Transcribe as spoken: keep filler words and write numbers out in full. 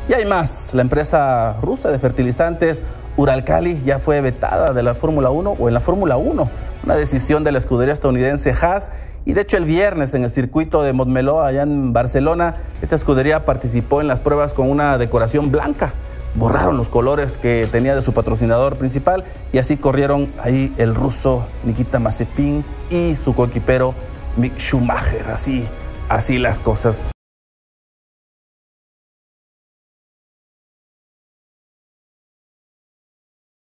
Y hay más, la empresa rusa de fertilizantes Uralkali ya fue vetada de la Fórmula uno o en la Fórmula uno, una decisión de la escudería estadounidense Haas. Y de hecho el viernes en el circuito de Montmeló, allá en Barcelona, esta escudería participó en las pruebas con una decoración blanca. Borraron los colores que tenía de su patrocinador principal y así corrieron ahí el ruso Nikita Mazepin y su coequipero Mick Schumacher. Así, así las cosas.